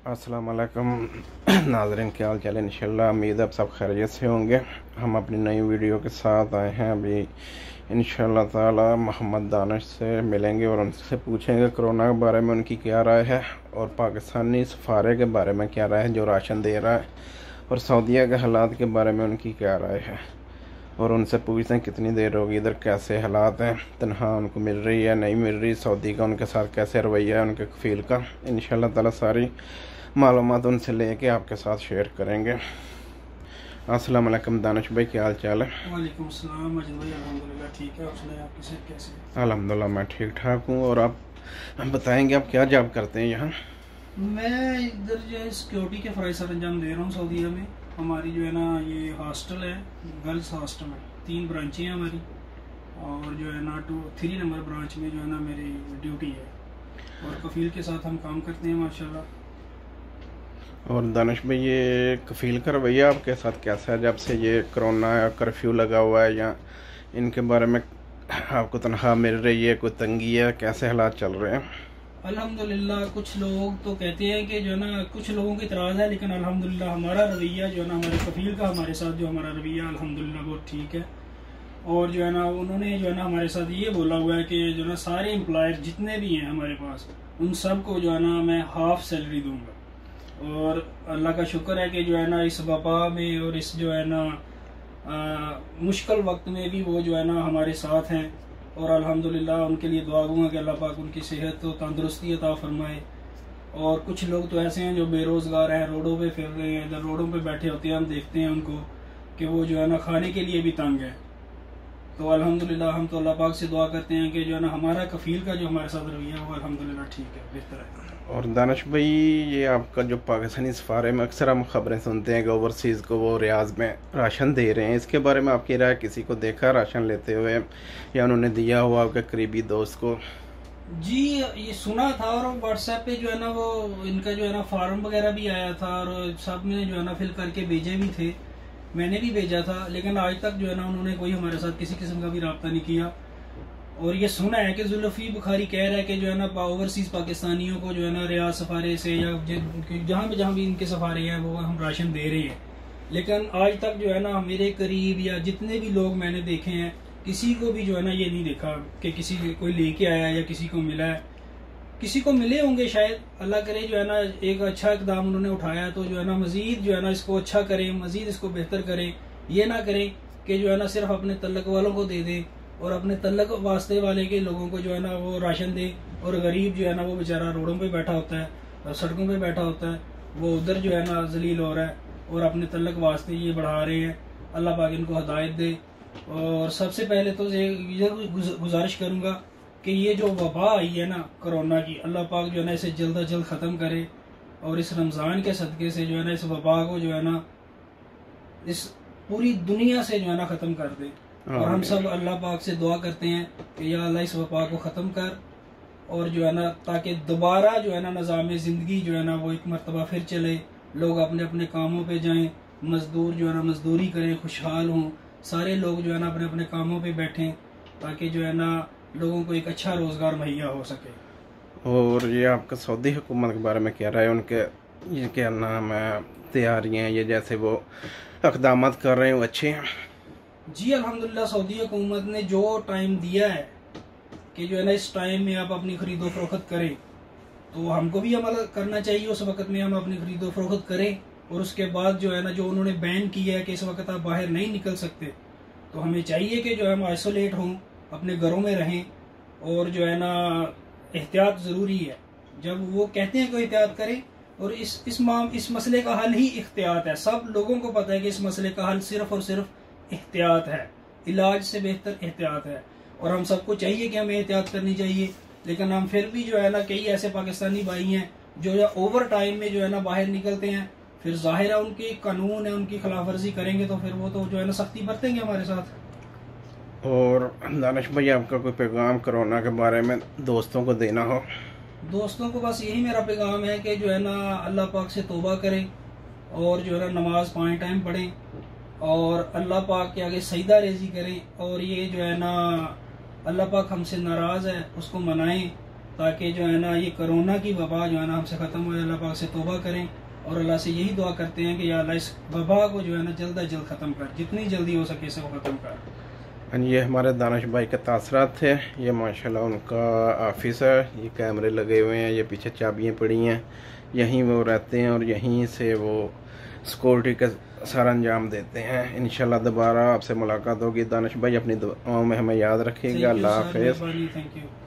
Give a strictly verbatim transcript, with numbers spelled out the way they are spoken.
अस्सलाम वालेकुम नाज़रीन, क्या हाल चाल है। इंशाल्लाह उम्मीद है आप सब खैरियत से होंगे। हम अपनी नई वीडियो के साथ आए हैं। अभी इंशाल्लाह ताला मोहम्मद दानिश से मिलेंगे और उनसे पूछेंगे कोरोना के बारे में उनकी क्या राय है और पाकिस्तानी सफ़ारे के बारे में क्या राय है जो राशन दे रहा है, और सऊदीया के हालात के बारे में उनकी क्या राय है। और उनसे पूछते हैं कितनी देर होगी, इधर कैसे हालात हैं, तनख्वाह उनको मिल रही है नहीं मिल रही, सऊदी का उनके साथ कैसे रवैया है उनके कफ़ील का। इंशाल्लाह ताला सारी मालूमात उनसे लेके आपके साथ शेयर करेंगे। अस्सलाम वालेकुम दानिश भाई, क्या हाल चाल है। वालेकुम सलाम अजय भाई, अल्हम्दुलिल्लाह ठीक है। आप सुनाए, आपकी सेहत कैसी है? अल्हम्दुलिल्लाह मैं ठीक ठाक हूँ। और आप हम बताएंगे आप क्या जॉब करते हैं यहाँ। मैं इधर जो है सिक्योरिटी के फ़राइज़ सर अंजाम दे रहा हूँ सऊदीया में। हमारी जो है ना ये हॉस्टल है, गर्ल्स हॉस्टल है, तीन ब्रांचें हैं हमारी, और जो है ना टू थ्री नंबर ब्रांच में जो है ना मेरी ड्यूटी है, और कफ़ील के साथ हम काम करते हैं माशाल्लाह। और दानिश भाई, ये कफ़ील का रवैया आपके साथ कैसा है जब से ये कोरोना कर्फ्यू लगा हुआ है, या इनके बारे में आपको तनख्वाह मिल रही है, कोई तंगी है, कैसे हालात चल रहे हैं। अल्हम्दुलिल्लाह कुछ लोग तो कहते हैं कि जो है ना कुछ लोगों की इतराज़ है, लेकिन अल्हम्दुलिल्लाह हमारा रवैया जो है ना हमारे कफ़ील का हमारे साथ जो हमारा रवैया अल्हम्दुलिल्लाह बहुत ठीक है। और जो है ना उन्होंने जो है ना हमारे साथ ये बोला हुआ है कि जो है ना सारे एम्प्लॉयर जितने भी हैं हमारे पास उन सब को जो है ना मैं हाफ सैलरी दूंगा। और अल्लाह का शुक्र है कि जो है ना इस वबा में और इस जो है ना मुश्किल वक्त में भी वो जो है ना हमारे साथ हैं, और अल्हम्दुलिल्लाह उनके लिए दुआ दूंगा कि अल्लाह पाक उनकी सेहत और तंदुरुस्ती अता फरमाए। और कुछ लोग तो ऐसे हैं जो बेरोज़गार हैं, रोडों पे फिर रहे हैं, इधर रोडों पे बैठे होते हैं, हम देखते हैं उनको कि वो जो है ना खाने के लिए भी तंग है। तो अल्हम्दुलिल्लाह हम तो अल्लाह पाक से दुआ करते हैं कि जो है ना हमारा कफ़ील का जो हमारे साथ रवैया है वो अल्हम्दुलिल्लाह ठीक है, बेहतर है। और दानिश भाई, ये आपका जो पाकिस्तानी सफ़ारे में अक्सर हम खबरें सुनते हैं कि ओवरसीज़ को वो रियाज में राशन दे रहे हैं, इसके बारे में आपकी राय, किसी को देखा राशन लेते हुए या उन्होंने दिया हुआ आपके करीबी दोस्त को। जी ये सुना था, और व्हाट्सएप पे जो है ना वो इनका जो है ना फार्म वगैरह भी आया था, और सब ने जो है ना फिल करके भेजे भी थे, मैंने भी भेजा था, लेकिन आज तक जो है ना उन्होंने कोई हमारे साथ किसी किस्म का भी रब्ता नहीं किया। और ये सुना है कि जुल्फी बुखारी कह रहा है कि जो है ना ओवरसीज पाकिस्तानियों को जो है ना रियाज सफारे से या जहाँ भी जहाँ भी इनके सफारे हैं वो हम राशन दे रहे हैं, लेकिन आज तक जो है ना मेरे करीब या जितने भी लोग मैंने देखे हैं किसी को भी जो है ना ये नहीं देखा कि किसी कोई लेके आया या किसी को मिला है। किसी को मिले होंगे शायद, अल्लाह करे जो है ना एक अच्छा इकदाम उन्होंने उठाया तो जो है ना मजीद जो है ना इसको अच्छा करें, मजीद इसको बेहतर करें। ये ना करें कि जो है ना सिर्फ अपने तल्लक वालों को दे दें और अपने तल्लक वास्ते वाले के लोगों को जो है ना वो राशन दे, और गरीब जो है ना वो बेचारा रोडों पे बैठा होता है और सड़कों पे बैठा होता है, वो उधर जो है ना जलील हो रहा है और अपने तल्लक वास्ते ये बढ़ा रहे हैं। अल्लाह पाक इनको हदायत दे। और सबसे पहले तो ये गुजारिश करूँगा कि ये जो वबा आई है ना कोरोना की, अल्लाह पाक जो है ना इसे जल्द अज जल्द ख़त्म करे, और इस रमज़ान के सदक़े से जो है ना इस वबा को जो है ना इस पूरी दुनिया से जो है ना ख़त्म कर दे। और हम सब अल्लाह पाक से दुआ करते हैं कि या अल्लाह इस वबा को ख़त्म कर, और जो है ना ताकि दोबारा जो है ना निज़ाम ज़िंदगी जो है ना वो एक मरतबा फिर चले, लोग अपने अपने कामों पे जाएं, मज़दूर जो है ना मज़दूरी करें, खुशहाल हों, सारे लोग जो है ना अपने अपने कामों पे बैठें, ताकि जो है ना लोगों को एक अच्छा रोज़गार मुहैया हो सके। और ये आपका सऊदी हुकूमत के बारे में क्या राय है, उनके ये क्या नाम है तैयारियाँ, ये जैसे वो इक़दाम कर रहे हैं वो अच्छे हैं। जी अल्हम्दुलिल्लाह सऊदी हुकूमत ने जो टाइम दिया है कि जो है ना इस टाइम में आप अपनी खरीदो फरोख्त करें, तो हमको भी अमल करना चाहिए, उस वक्त में हम अपनी खरीदो फरोख्त करें। और उसके बाद जो है ना जो उन्होंने बैन किया है कि इस वक्त आप बाहर नहीं निकल सकते, तो हमें चाहिए कि जो है हम आइसोलेट हों, अपने घरों में रहें, और जो है ना एहतियात ज़रूरी है। जब वो कहते हैं कि एहतियात करें, और इस इस माम इस मसले का हल ही एहतियात है। सब लोगों को पता है कि इस मसले का हल सिर्फ और सिर्फ एहतियात है, इलाज से बेहतर एहतियात है, और हम सबको चाहिए कि हमें एहतियात करनी चाहिए। लेकिन हम फिर भी जो है ना कई ऐसे पाकिस्तानी भाई हैं जो या ओवर टाइम में जो है ना बाहर निकलते हैं, फिर जाहिर है उनकी कानून है, उनकी खिलाफ वर्जी करेंगे तो फिर वो तो जो है ना सख्ती बरतेंगे हमारे साथ। और दानिश भाई, आपका कोई पैगाम कोरोना के बारे में दोस्तों को देना हो। दोस्तों को बस यही मेरा पैगाम है कि जो है ना अल्लाह पाक से तौबा करें, और जो है ना नमाज पाँच टाइम पढ़ें, और अल्लाह पाक के आगे सजदा रेजी करें, और ये जो है ना अल्लाह पाक हमसे नाराज़ है उसको मनाएं, ताकि जो है ना ये कोरोना की वबा जो है ना हमसे ख़त्म हो जाए। अल्लाह पाक से तौबा करें और अल्लाह से यही दुआ करते हैं कि या अल्लाह इस वबा को जो है ना जल्द अज जल्द ख़त्म कर, जितनी जल्दी हो सके इसे वो ख़त्म कर। ये हमारे दानिश भाई के तासरात थे। ये माशाल्लाह उनका ऑफिस है, ये कैमरे लगे हुए हैं, ये पीछे चाबियाँ पड़ी हैं, यहीं वो रहते हैं और यहीं से वो सिक्योरिटी का सारा अंजाम देते हैं। इंशाल्लाह दोबारा आपसे मुलाकात होगी। दानिश भाई अपनी दुआओं में हमें याद रखिएगा। अल्लाह हाफ़िज़। Thank you.